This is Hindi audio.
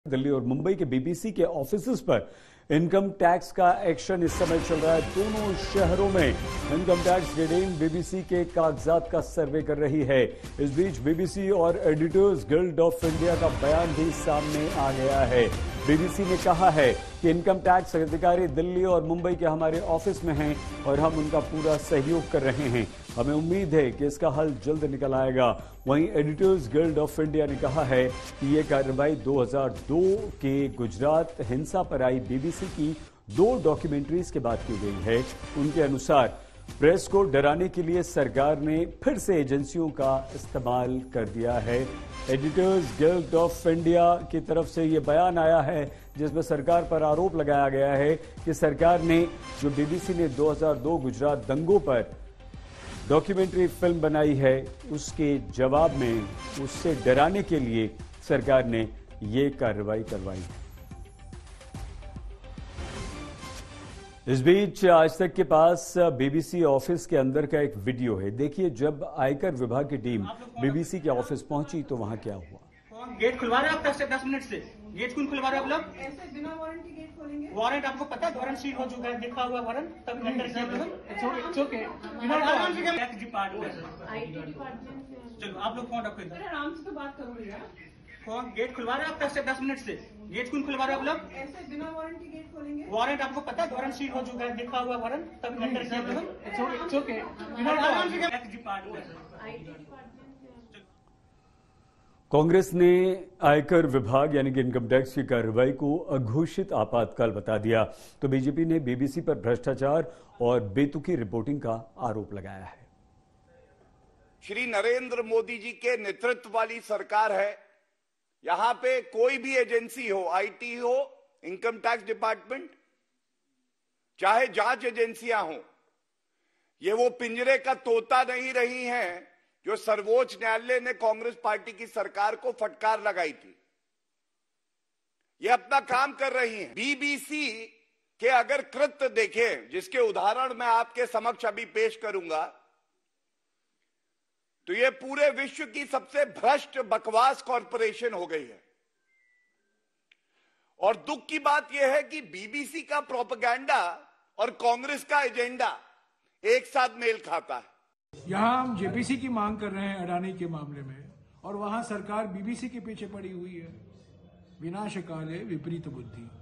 दिल्ली और मुंबई के बीबीसी के ऑफिसेज पर इनकम टैक्स का एक्शन इस समय चल रहा है। दोनों शहरों में इनकम टैक्स रीडिंग बीबीसी के कागजात का सर्वे कर रही है। इस बीच बीबीसी और एडिटर्स गिल्ड ऑफ इंडिया का बयान भी सामने आ गया है। बीबीसी ने कहा है कि इनकम टैक्स अधिकारी दिल्ली और मुंबई के हमारे ऑफिस में हैं और हम उनका पूरा सहयोग कर रहे हैं। हमें उम्मीद है कि इसका हल जल्द निकल आएगा। वहीं एडिटर्स गिल्ड ऑफ इंडिया ने कहा है कि ये कार्रवाई 2002 के गुजरात हिंसा पर आई बीबीसी की 2 डॉक्यूमेंट्रीज के बाद की गई है। उनके अनुसार प्रेस को डराने के लिए सरकार ने फिर से एजेंसियों का इस्तेमाल कर दिया है। एडिटर्स गिल्ड ऑफ इंडिया की तरफ से ये बयान आया है जिसमें सरकार पर आरोप लगाया गया है कि सरकार ने जो बीबीसी ने 2002 गुजरात दंगों पर डॉक्यूमेंट्री फिल्म बनाई है उसके जवाब में उससे डराने के लिए सरकार ने ये कार्रवाई करवाई है। इस बीच आज तक के पास बीबीसी ऑफिस के अंदर का एक वीडियो है। देखिए, जब आयकर विभाग की टीम बीबीसी के ऑफिस पहुंची तो वहां क्या हुआ। गेट खुलवा रहे हैं आप 10 मिनट से। गेट कौन खुलवा रहे हैं आप लोग? ऐसे बिना वारंट के गेट खोलेंगे? वारंट आपको पता है? वारंट सील हो चुका है, देखा हुआ वारंट तब अंदर से आईटी डिपार्टमेंट से। चलो आप लोग फोन रखो इधर। आराम से तो बात करो भैया। फोन गेट खुलवा रहे हैं आप 10 मिनट से। गेट कौन खुलवा रहे हैं आप लोग? ऐसे बिना वारंट के गेट खोलेंगे? वारंट आपको पता है? वारंट सील हो चुका है, देखा हुआ वारंट तब अंदर से आईटी डिपार्टमेंट से। कांग्रेस ने आयकर विभाग यानी कि इनकम टैक्स की कार्रवाई को अघोषित आपातकाल बता दिया तो बीजेपी ने बीबीसी पर भ्रष्टाचार और बेतुकी रिपोर्टिंग का आरोप लगाया है। श्री नरेंद्र मोदी जी के नेतृत्व वाली सरकार है। यहां पे कोई भी एजेंसी हो, आईटी हो, इनकम टैक्स डिपार्टमेंट, चाहे जांच एजेंसियां हो, ये वो पिंजरे का तोता नहीं रही हैं जो सर्वोच्च न्यायालय ने कांग्रेस पार्टी की सरकार को फटकार लगाई थी। ये अपना काम कर रही हैं। बीबीसी के अगर कृत्य देखें, जिसके उदाहरण मैं आपके समक्ष अभी पेश करूंगा, तो ये पूरे विश्व की सबसे भ्रष्ट बकवास कॉरपोरेशन हो गई है। और दुख की बात यह है कि बीबीसी का प्रोपेगेंडा और कांग्रेस का एजेंडा एक साथ मेल खाता है। यहां हम जेपीसी की मांग कर रहे हैं अडानी के मामले में, और वहां सरकार बीबीसी के पीछे पड़ी हुई है। विनाश काले विपरीत बुद्धि।